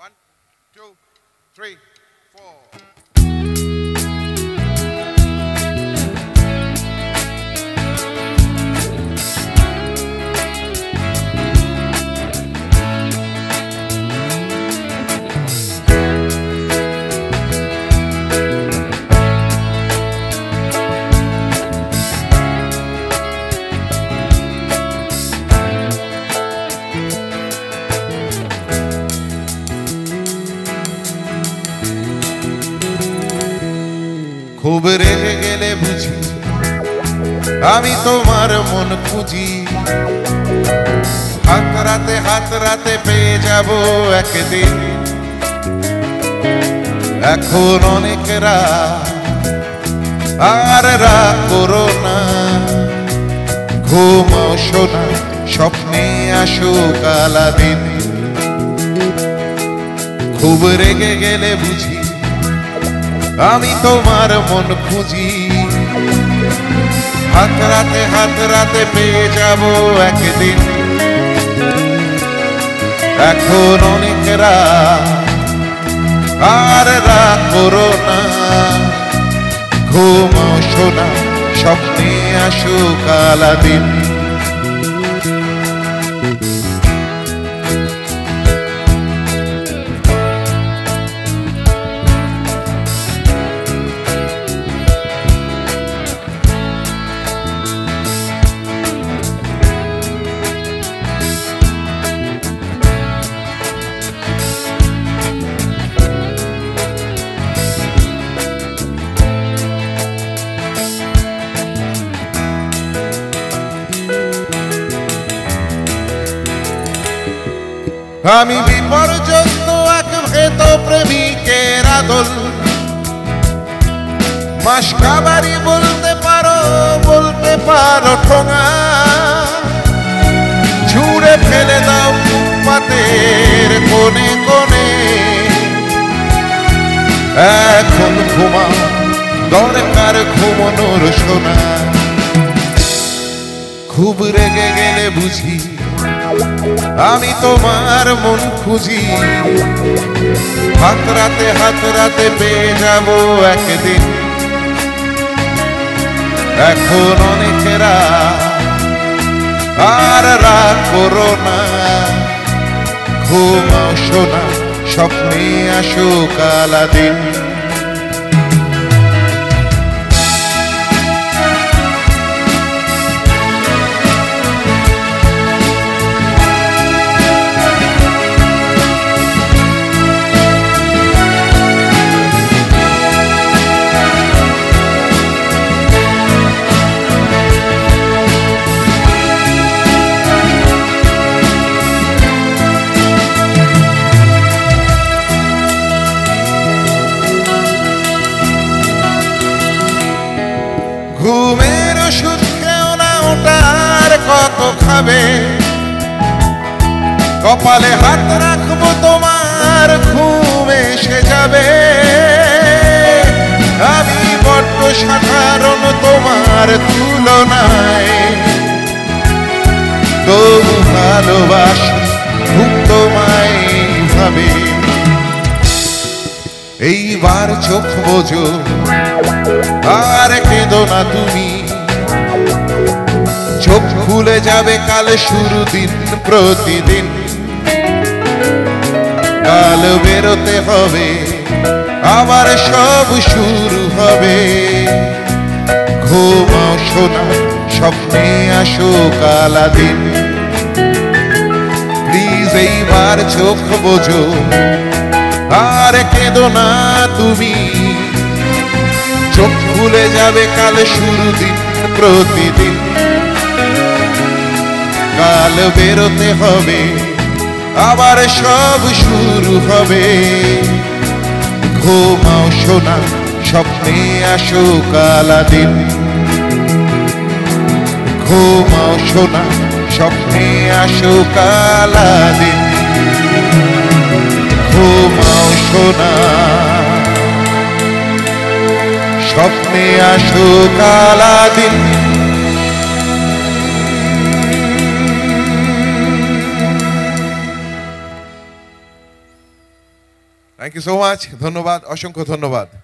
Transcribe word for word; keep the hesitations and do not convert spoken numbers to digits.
One, two, three, four. খুব রেগে গেলে বুঝি আমি তোমার মন খুঁজি, হাত রাতে হাত রাতে পেয়ে যাব একদিন। এখন অনেক রাত আর রাগ করো না, ঘুমাও সোনা, স্বপ্নে আসো কালাদিন। খুব রেগে গেলে বুঝি আমি তোমার মন খুঁজি, হাত রাতে হাত রাতে পেয়ে যাব একদিন। এখন অনেক রাত আর রাগ করো না, ঘুমাও সোনা, স্বপ্নে আসো কালাদিন। আমি বিপর্যস্ত এক ভেত প্রেমিকের আদল, মাসকাবারি বলতে পারো বলতে পারো ঠোঙা, ছুঁড়ে ফেলে দাও ফুটপাতের কোণে কোণে। এখন ঘুমাও, দরকার ঘুমানোর সোনা। খুব রেগে গেলে বুঝি আমি তোমার মন খুঁজি, হাত রাতে হাত রাতে পেয়ে যাব একদিন। এখন অনেক রাত আর রাগ করো না, ঘুমাও সোনা, স্বপ্নে আসো কালাদিন। ঘুমের ওষুধ খেও না, ওটার কত খাবে, কপালে হাত রাখবো তোমার ঘুম এসে যাবে। আমি বড্ড সাধারণ তোমার তুলনায়, তবু ভালোবাসি খুব তোমায় ভাবে। এইবার চোখ বোঝো আর কেঁদো না তুমি, চোখ খুলে যাবে কাল শুরু দিন প্রতিদিন। কাল বেরোতে হবে, আবার সব শুরু হবে। ঘুমাও সোনা, স্বপ্নে আসো কালাদিন। প্লিজ এইবার চোখ বোঝো আর কেঁদো না তুমি, চোখ খুলে যাবে কাল শুরু দিন প্রতিদিন। কাল বেরোতে হবে, আবার সব শুরু হবে। ঘুমাও সোনা, স্বপ্নে আসো কালাদিন। ঘুমাও সোনা, স্বপ্নে আসো কালাদিন। ঘুমাও সোনা, স্বপ্নে আসো কালাদিন। থ্যাংক ইউ সো মাচ, ধন্যবাদ, অসংখ্য ধন্যবাদ।